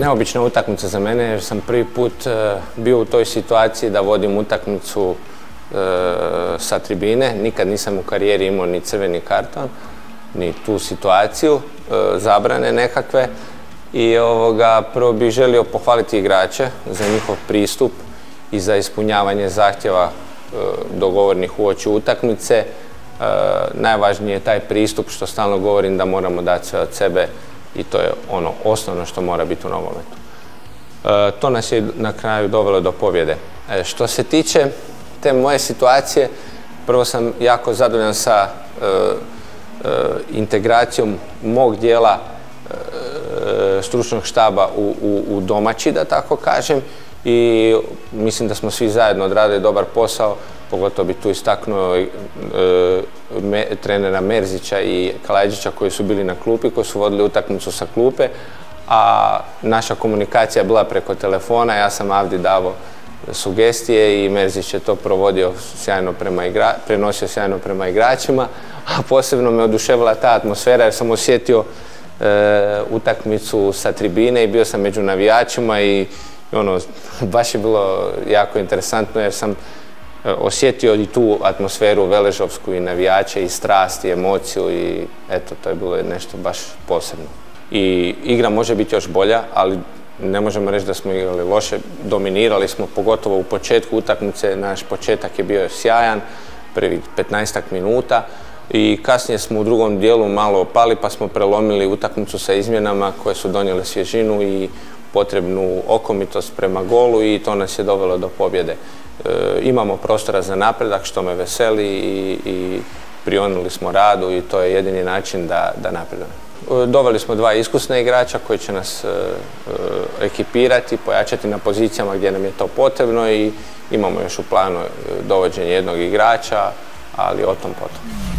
neobična utakmica za mene jer sam prvi put bio u toj situaciji da vodim utakmicu sa tribine. Nikad nisam u karijeri imao ni crveni karton, ni tu situaciju, zabrane nekakve. I prvo bih želio pohvaliti igrače za njihov pristup i za ispunjavanje zahtjeva dogovornih uoči utakmice. Najvažnije je taj pristup, što stalno govorim, da moramo dati sve od sebe i to je ono osnovno što mora biti u nogometu. To nas je na kraju dovelo do pobjede. Što se tiče te moje situacije, prvo sam jako zadovoljan sa integracijom mog dijela stručnog štaba u domaći, da tako kažem, i mislim da smo svi zajedno odradili dobar posao. Pogotovo bi tu istaknuo trenera Merzića i Kalajđića koji su bili na klupi, koji su vodili utakmicu sa klupe, a naša komunikacija je bila preko telefona. Ja sam Avdi davo sugestije i Merzić je to prenosio sjajno prema igračima, a posebno me oduševila ta atmosfera jer sam osjetio utakmicu sa tribine i bio sam među navijačima i baš je bilo jako interesantno jer sam osjetio i tu atmosferu veležovsku i navijače i strast i emociju i eto, to je bilo nešto baš posebno. I igra može biti još bolja, ali ne možemo reći da smo igrali loše. Dominirali smo, pogotovo u početku utakmice. Naš početak je bio sjajan, prvi 15-ak minuta i kasnije smo u drugom dijelu malo opali pa smo prelomili utakmicu sa izmjenama koje su donijele svježinu i potrebnu okomitost prema golu i to nas je dovelo do pobjede. Imamo prostora za napredak, što me veseli i prionuli smo radu i to je jedini način da napredujemo. Doveli smo dva iskusna igrača koji će nas ekipirati, pojačati na pozicijama gdje nam je to potrebno i imamo još u planu dovođenje jednog igrača, ali o tom potom.